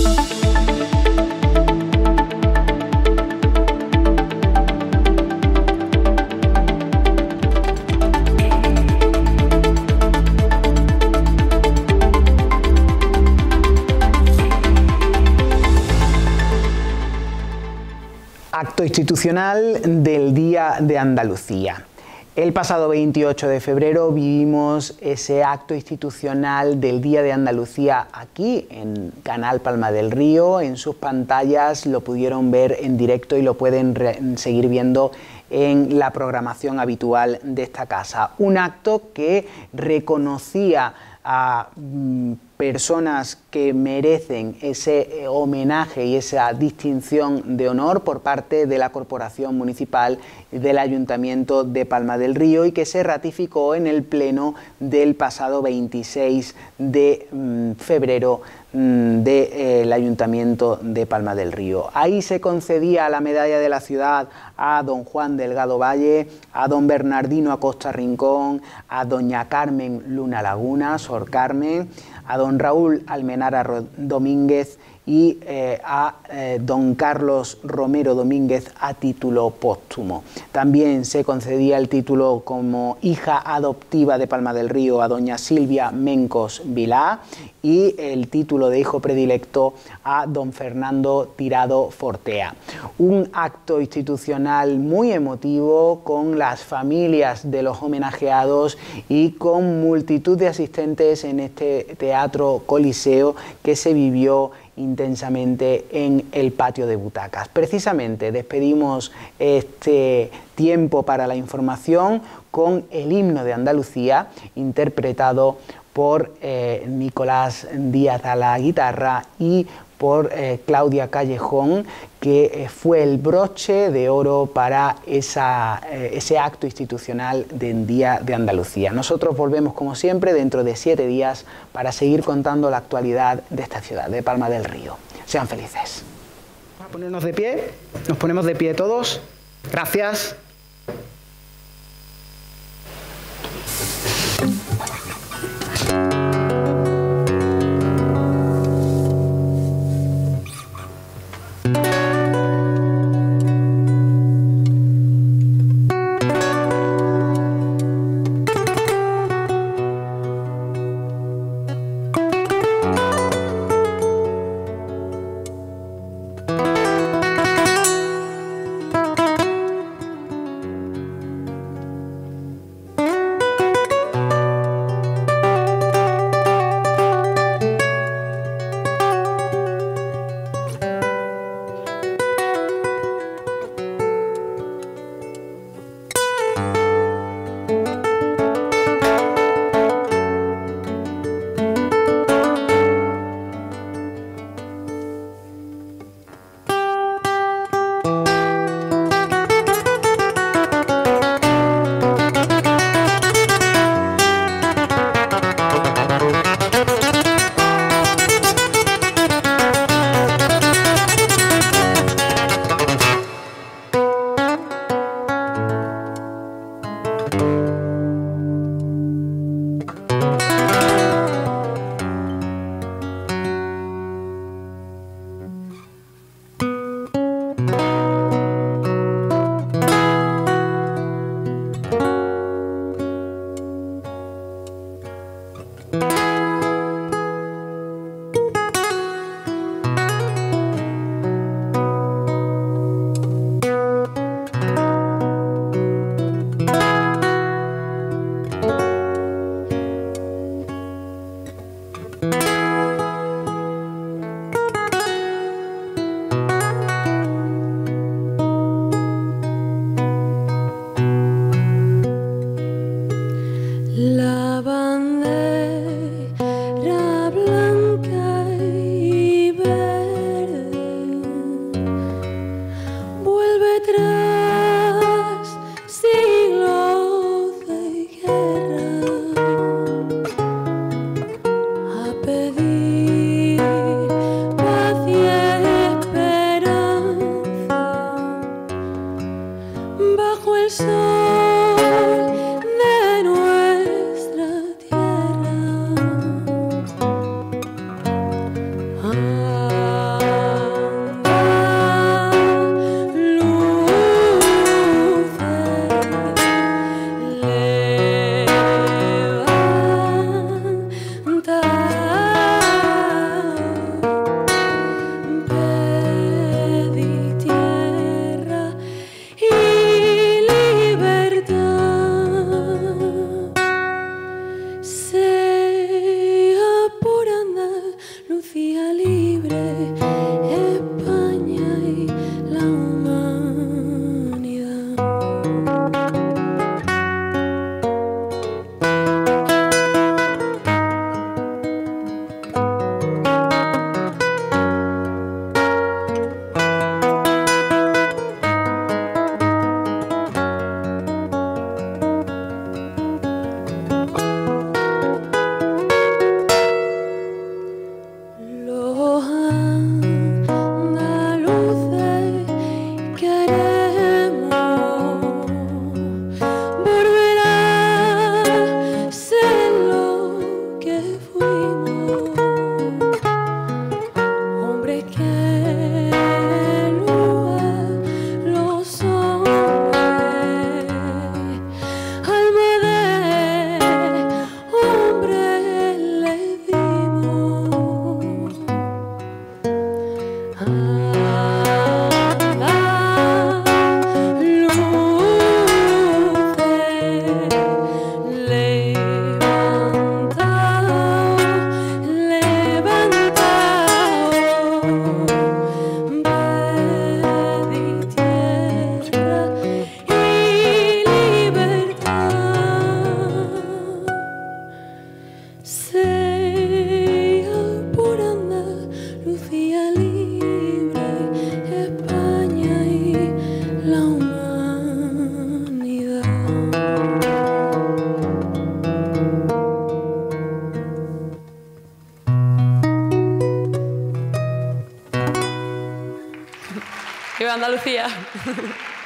Acto institucional del Día de Andalucía. El pasado 28 de febrero vivimos ese acto institucional del Día de Andalucía aquí en Canal Palma del Río. En sus pantallas lo pudieron ver en directo y lo pueden seguir viendo en la programación habitual de esta casa. Un acto que reconocía a personas que merecen ese homenaje y esa distinción de honor por parte de la Corporación Municipal del Ayuntamiento de Palma del Río y que se ratificó en el pleno del pasado 26 de febrero del Ayuntamiento de Palma del Río. Ahí se concedía la medalla de la ciudad a don Juan Delgado Valle, a don Bernardino Acosta Rincón, a doña Carmen Luna Laguna, Sor Carmen, a don Raúl Almenara Domínguez y a don Carlos Romero Domínguez a título póstumo. También se concedía el título como hija adoptiva de Palma del Río a doña Silvia Mencos Vilá y el título de hijo predilecto a don Fernando Tirado Fortea. Un acto institucional muy emotivo con las familias de los homenajeados y con multitud de asistentes en este Teatro Coliseo que se vivió intensamente en el patio de butacas. Precisamente despedimos este tiempo para la información con el himno de Andalucía interpretado por Nicolás Díaz a la guitarra y por Claudia Callejón, que fue el broche de oro para ese acto institucional del Día de Andalucía. Nosotros volvemos como siempre dentro de 7 días para seguir contando la actualidad de esta ciudad, de Palma del Río. Sean felices. Vamos a ponernos de pie, nos ponemos de pie todos. Gracias. libre, España y la humanidad. Los andaluces queremos volver a ser lo que fuimos, hombres que nunca los hombres, alma de hombre le dimos. Sea por Andalucía libre, España y la humanidad. ¡Viva Andalucía!